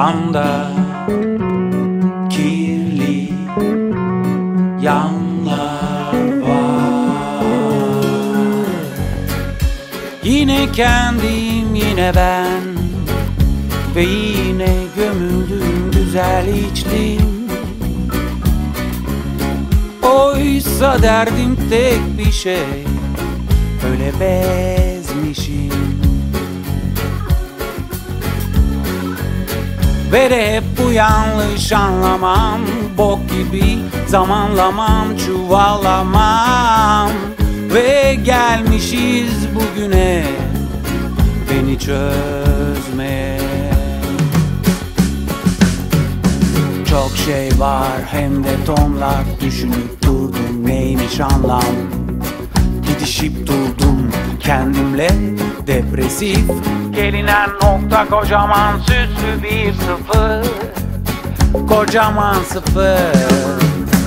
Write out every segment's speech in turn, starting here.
Kafamda kirli yanlar var. Yine kendim, yine ben ve yine gömüldüm güzel içtim. Oysa derdim tek bir şey, öyle bezmişim. Ve de hep bu yanlış anlamam, bok gibi zamanlamam, çuvallamam. Ve gelmişiz bugüne, beni çözmeye. Çok şey var hem de tonlar, düşünüp durdum neymiş anlam. Gidişip durdum kendimle, depresif gelinen nokta, kocaman süslü bir sıfır. Kocaman sıfır.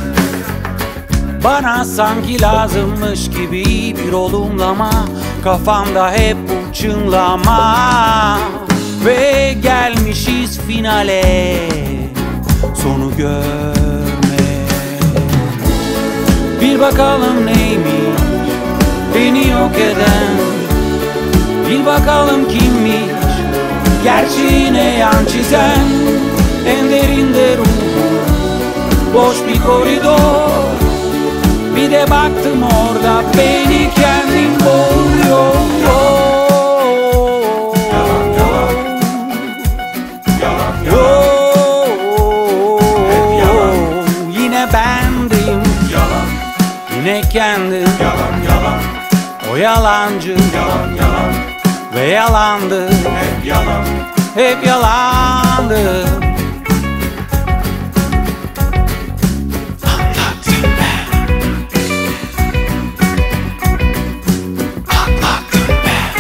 Bana sanki lazımmış gibi bir olumlama, kafamda hep bu çınlama. Ve gelmişiz finale, sonu görme. Bir bakalım neymiş beni yok eden, bil bakalım kimmiş gerçeğine yan çizen. En derinde ruhum boş bir koridor, bir de baktım orada beni kendim boğuyor. Yalan yalan, yalan yalan, hep yalan. Yine bendim, Yalan, yine kendim. yalan yalan, O yalancı yalan yalan, ve yalandı, hep yalan. hep yalandı. Anlattım ben, anlattım ben,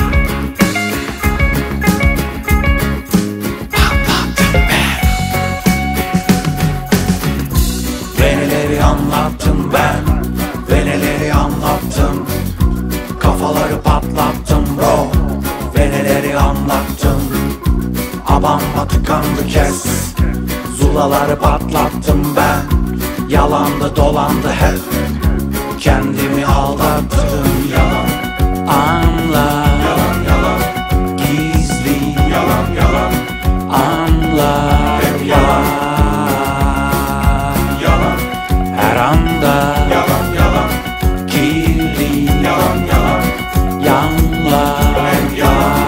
anlattım ben. Ve neleri anlattım ben, ve neleri anlattım. Kafaları patlattım bro, ve neleri anlattım. Abamba tıkandı kes, zulaları patlattım ben. Yalandı dolandı hep, kendimi aldattım. Yalan, Anla, yalan yalan, gizli, yalan yalan, anla, hep yalan. Yalan, her anda yalan yalan, kirli yalan yalan, yanlar. hep yalan.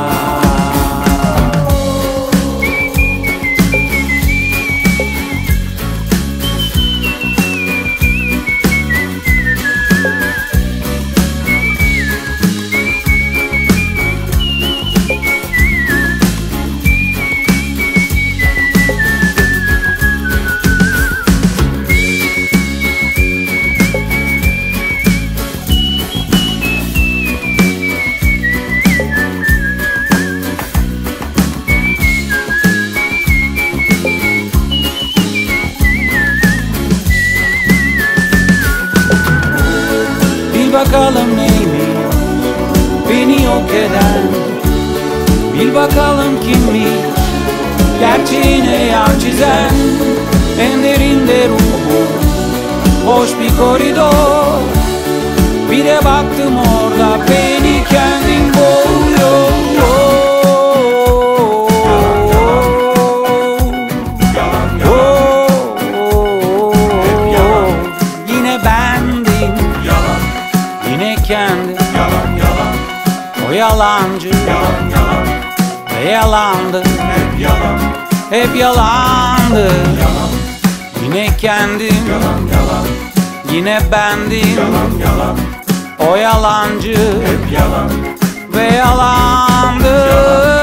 Bil bakalım neymiş beni yok eden, bil bakalım kimmiş gerçeğine yan çizen. En derinde ruhum boş bir koridor, bir de baktım orada beni kendim boğuyor. Yalan yalan, hep yalan. Yine bendim, Yalan, yine kendim. yalan yalan, O yalancı yalan yalan, ve yalandı, hep yalan. hep yalandı. Yalan, Yine kendim, yalan yalan, yine bendim. yalan yalan, O yalancı hep yalan. ve yalandı.